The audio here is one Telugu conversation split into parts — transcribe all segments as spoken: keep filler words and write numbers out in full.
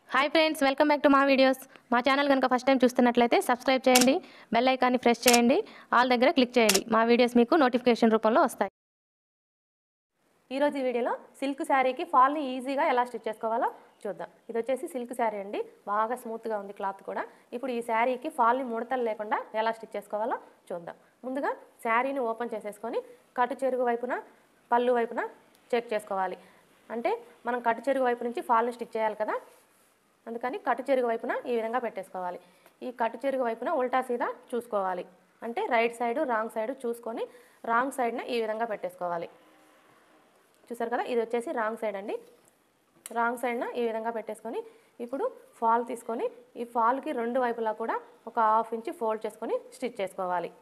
Hi friends, welcome back to మా వీడియోస్. మా ఛానల్ కనుక ఫస్ట్ టైం చూస్తున్నట్లయితే సబ్స్క్రైబ్ చేయండి, బెల్ ఐకాన్ని ప్రెస్ చేయండి, ఆల్ దగ్గర క్లిక్ చేయండి. మా వీడియోస్ మీకు నోటిఫికేషన్ రూపంలో వస్తాయి. ఈరోజు ఈ వీడియోలో సిల్క్ శారీకి ఫాల్ని ఈజీగా ఎలా స్టిచ్ చేసుకోవాలో చూద్దాం. ఇది వచ్చేసి సిల్క్ శారీ అండి, బాగా స్మూత్గా ఉంది క్లాత్ కూడా. ఇప్పుడు ఈ శారీకి ఫాల్ని ముడతలు లేకుండా ఎలా స్టిచ్ చేసుకోవాలో చూద్దాం. ముందుగా శారీని ఓపెన్ చేసేసుకొని కటు చెరుగు వైపున పళ్ళు వైపున చెక్ చేసుకోవాలి. అంటే మనం కటు చెరుగు వైపు నుంచి ఫాల్ని స్టిచ్ చేయాలి కదా, అందుకని కటు చెరుగు వైపున ఈ విధంగా పెట్టేసుకోవాలి. ఈ కటు చెరుగు వైపున ఉల్టా సీదా చూసుకోవాలి. అంటే రైట్ సైడు రాంగ్ సైడు చూసుకొని రాంగ్ సైడ్న ఈ విధంగా పెట్టేసుకోవాలి. చూసారు కదా, ఇది వచ్చేసి రాంగ్ సైడ్ అండి. రాంగ్ సైడ్న ఈ విధంగా పెట్టేసుకొని ఇప్పుడు ఫాల్ తీసుకొని ఈ ఫాల్కి రెండు వైపులా కూడా ఒక హాఫ్ ఇంచ్ ఫోల్డ్ చేసుకొని స్టిచ్ చేసుకోవాలి.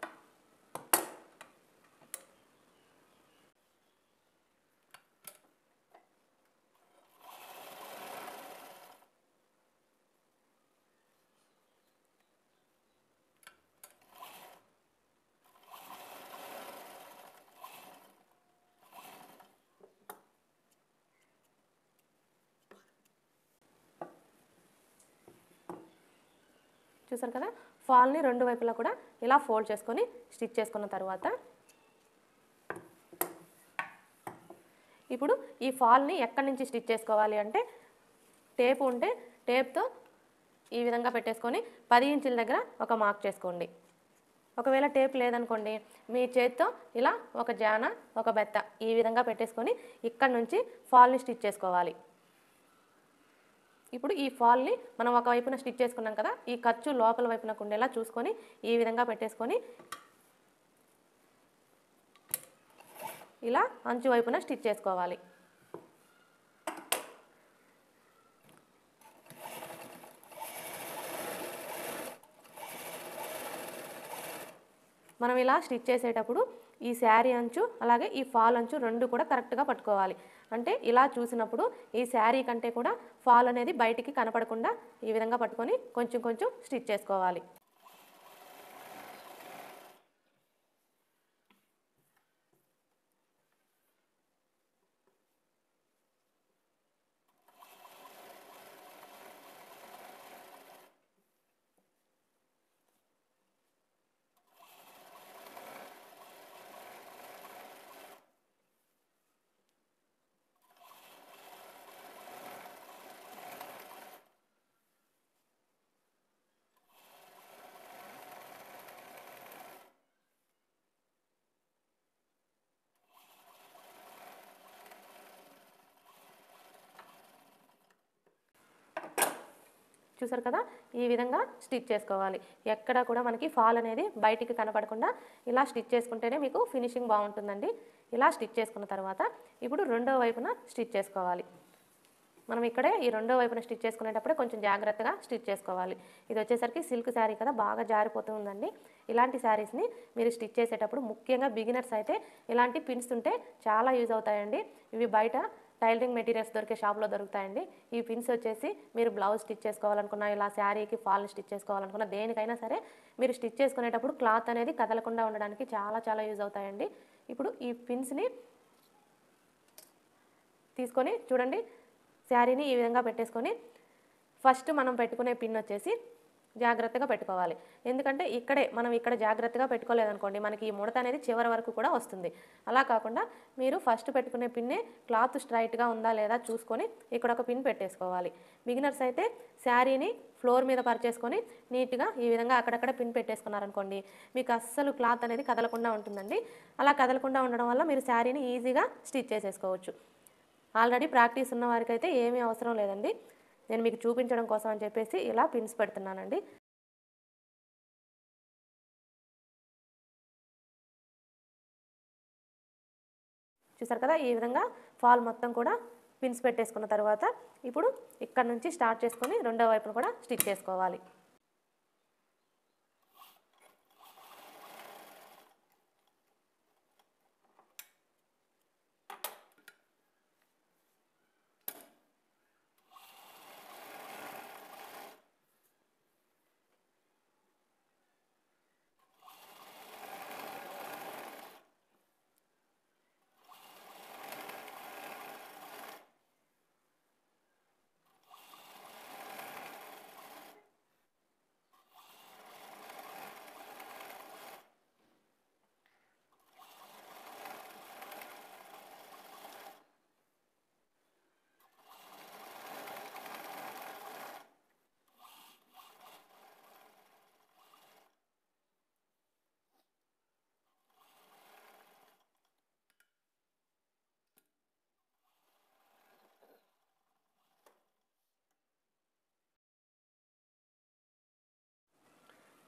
చూసారు కదా, ఫాల్ని రెండు వైపులా కూడా ఇలా ఫోల్డ్ చేసుకొని స్టిచ్ చేసుకున్న తర్వాత ఇప్పుడు ఈ ఫాల్ని ఎక్కడి నుంచి స్టిచ్ చేసుకోవాలి అంటే టేప్ ఉంటే టేప్తో ఈ విధంగా పెట్టేసుకొని పది ఇంచుల దగ్గర ఒక మార్క్ చేసుకోండి. ఒకవేళ టేప్ లేదనుకోండి, మీ చేతితో ఇలా ఒక జాన ఒక బెత్త ఈ విధంగా పెట్టేసుకొని ఇక్కడ నుంచి ఫాల్ని స్టిచ్ చేసుకోవాలి. ఇప్పుడు ఈ ఫాల్ని మనం ఒక వైపున స్టిచ్ చేసుకున్నాం కదా, ఈ ఖర్చు లోపల వైపునకు ఉండేలా చూసుకొని ఈ విధంగా పెట్టేసుకొని ఇలా అంచు వైపున స్టిచ్ చేసుకోవాలి. మనం ఇలా స్టిచ్ చేసేటప్పుడు ఈ శారీ అంచు అలాగే ఈ ఫాల్ అంచు రెండు కూడా కరెక్ట్గా పట్టుకోవాలి. అంటే ఇలా చూసినప్పుడు ఈ శారీ కంటే కూడా ఫాల్ అనేది బయటికి కనపడకుండా ఈ విధంగా పట్టుకొని కొంచెం కొంచెం స్టిచ్ చేసుకోవాలి. చూసారు కదా, ఈ విధంగా స్టిచ్ చేసుకోవాలి. ఎక్కడ కూడా మనకి ఫాల్ అనేది బయటికి కనపడకుండా ఇలా స్టిచ్ చేసుకుంటేనే మీకు ఫినిషింగ్ బాగుంటుందండి. ఇలా స్టిచ్ చేసుకున్న తర్వాత ఇప్పుడు రెండో వైపున స్టిచ్ చేసుకోవాలి. మనం ఇక్కడే ఈ రెండో వైపున స్టిచ్ చేసుకునేటప్పుడే కొంచెం జాగ్రత్తగా స్టిచ్ చేసుకోవాలి. ఇది వచ్చేసరికి సిల్క్ శారీ కదా, బాగా జారిపోతూ ఉందండి. ఇలాంటి శారీస్ని మీరు స్టిచ్ చేసేటప్పుడు ముఖ్యంగా బిగినర్స్ అయితే ఇలాంటి పిన్స్ ఉంటే చాలా యూజ్ అవుతాయండి. ఇవి బయట టైలరింగ్ మెటీరియల్స్ దొరికే షాప్లో దొరుకుతాయండి. ఈ పిన్స్ వచ్చేసి మీరు బ్లౌజ్ స్టిచ్ చేసుకోవాలనుకున్నా, ఇలా శారీకి ఫాల్ని స్టిచ్ చేసుకోవాలనుకున్నా, దేనికైనా సరే మీరు స్టిచ్ చేసుకునేటప్పుడు క్లాత్ అనేది కదలకుండా ఉండడానికి చాలా చాలా యూజ్ అవుతాయండి. ఇప్పుడు ఈ పిన్స్ని తీసుకొని చూడండి, శారీని ఈ విధంగా పెట్టేసుకొని ఫస్ట్ మనం పెట్టుకునే పిన్ వచ్చేసి జాగ్రత్తగా పెట్టుకోవాలి. ఎందుకంటే ఇక్కడే మనం ఇక్కడ జాగ్రత్తగా పెట్టుకోలేదనుకోండి, మనకి ఈ ముడత అనేది చివరి వరకు కూడా వస్తుంది. అలా కాకుండా మీరు ఫస్ట్ పెట్టుకునే పిన్నే క్లాత్ స్ట్రైట్గా ఉందా లేదా చూసుకొని ఇక్కడ ఒక పిన్ పెట్టేసుకోవాలి. బిగినర్స్ అయితే శారీని ఫ్లోర్ మీద పరిచేసుకొని నీట్గా ఈ విధంగా అక్కడక్కడ పిన్ పెట్టేసుకున్నారనుకోండి, మీకు అస్సలు క్లాత్ అనేది కదలకుండా ఉంటుందండి. అలా కదలకుండా ఉండడం వల్ల మీరు శారీని ఈజీగా స్టిచ్ చేసేసుకోవచ్చు. ఆల్రెడీ ప్రాక్టీస్ ఉన్న వారికి అయితే ఏమీ అవసరం లేదండి. నేను మీకు చూపించడం కోసం అని చెప్పేసి ఇలా పిన్స్ పెడుతున్నానండి. చూసారు కదా, ఈ విధంగా ఫాల్ మొత్తం కూడా పిన్స్ పెట్టేసుకున్న తర్వాత ఇప్పుడు ఇక్కడ నుంచి స్టార్ట్ చేసుకొని రెండో వైపును కూడా స్టిచ్ చేసుకోవాలి.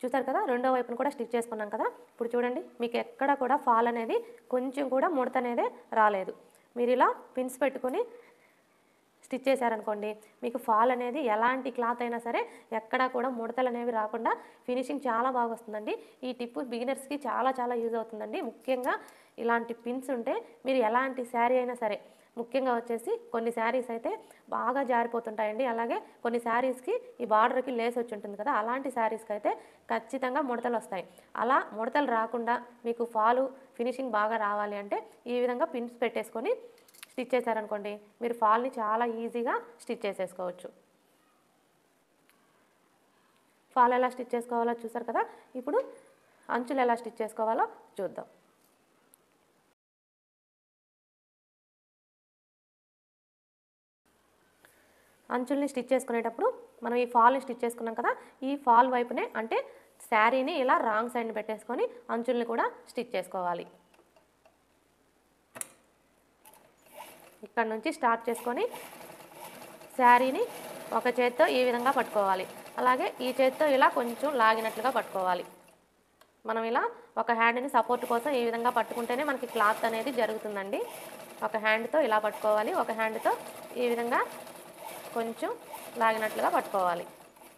చూసారు కదా, రెండో వైపును కూడా స్టిచ్ చేసుకున్నాం కదా. ఇప్పుడు చూడండి, మీకు ఎక్కడ కూడా ఫాల్ అనేది కొంచెం కూడా ముడత అనేది రాలేదు. మీరు ఇలా పిన్స్ పెట్టుకొని స్టిచ్ చేశారనుకోండి, మీకు ఫాల్ అనేది ఎలాంటి క్లాత్ అయినా సరే ఎక్కడా కూడా ముడతలు అనేవి రాకుండా ఫినిషింగ్ చాలా బాగా వస్తుందండి. ఈ టిప్పు బిగినర్స్కి చాలా చాలా యూజ్ అవుతుందండి. ముఖ్యంగా ఇలాంటి పిన్స్ ఉంటే మీరు ఎలాంటి శారీ అయినా సరే, ముఖ్యంగా వచ్చేసి కొన్ని శారీస్ అయితే బాగా జారిపోతుంటాయండి. అలాగే కొన్ని శారీస్కి ఈ బార్డర్కి లేస్ వచ్చి ఉంటుంది కదా, అలాంటి శారీస్కి అయితే ఖచ్చితంగా ముడతలు వస్తాయి. అలా ముడతలు రాకుండా మీకు ఫాలు ఫినిషింగ్ బాగా రావాలి అంటే ఈ విధంగా పిన్స్ పెట్టేసుకొని స్టిచ్ చేశారనుకోండి, మీరు ఫాల్ని చాలా ఈజీగా స్టిచ్ చేసేసుకోవచ్చు. ఫాల్ ఎలా స్టిచ్ చేసుకోవాలో చూసారు కదా. ఇప్పుడు అంచులు ఎలా స్టిచ్ చేసుకోవాలో చూద్దాం. అంచుల్ని స్టిచ్ చేసుకునేటప్పుడు మనం ఈ ఫాల్ని స్టిచ్ చేసుకున్నాం కదా, ఈ ఫాల్ వైపునే అంటే శారీని ఇలా రాంగ్ సైడ్ని పెట్టేసుకొని అంచుల్ని కూడా స్టిచ్ చేసుకోవాలి. ఇక్కడ నుంచి స్టార్ట్ చేసుకొని శారీని ఒక చేత్తో ఈ విధంగా పట్టుకోవాలి. అలాగే ఈ చేత్తో ఇలా కొంచెం లాగినట్లుగా పట్టుకోవాలి. మనం ఇలా ఒక హ్యాండ్ని సపోర్ట్ కోసం ఈ విధంగా పట్టుకుంటేనే మనకి క్లాత్ అనేది జరుగుతుందండి. ఒక హ్యాండ్తో ఇలా పట్టుకోవాలి, ఒక హ్యాండ్తో ఈ విధంగా కొంచెం లాగినట్లుగా పట్టుకోవాలి.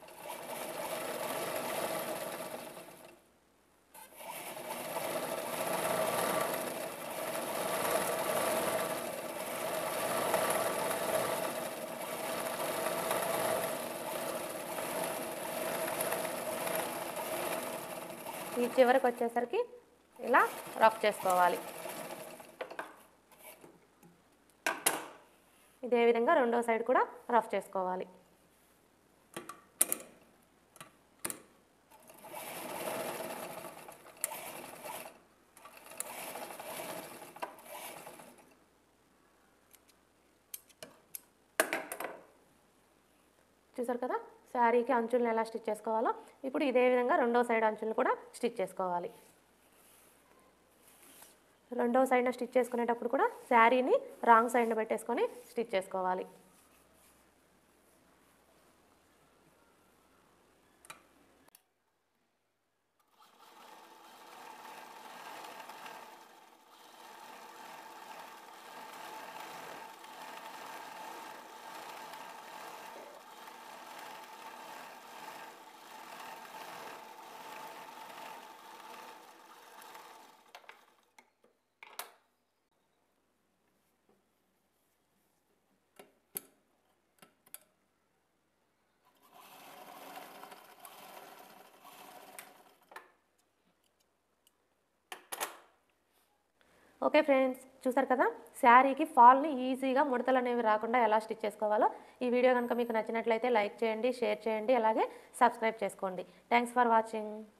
ఈ చివరికి వచ్చేసరికి ఇలా రఫ్ చేసుకోవాలి. ఇదే విధంగా రెండో సైడ్ కూడా రఫ్ చేసుకోవాలి. చూసారు కదా, శారీకి అంచులను ఎలా స్టిచ్ చేసుకోవాలో. ఇప్పుడు ఇదే విధంగా రెండో సైడ్ అంచులను కూడా స్టిచ్ చేసుకోవాలి. రెండో సైడ్న స్టిచ్ చేసుకునేటప్పుడు కూడా శారీని రాంగ్ సైడ్న పెట్టేసుకొని స్టిచ్ చేసుకోవాలి. ఓకే ఫ్రెండ్స్, చూసారు కదా, శారీకి ఫాల్ని ఈజీగా ముడతలు అనేవి రాకుండా ఎలా స్టిచ్ చేసుకోవాలో. ఈ వీడియో కనుక మీకు నచ్చినట్లయితే లైక్ చేయండి, షేర్ చేయండి, అలాగే సబ్స్క్రైబ్ చేసుకోండి. Thanks for watching.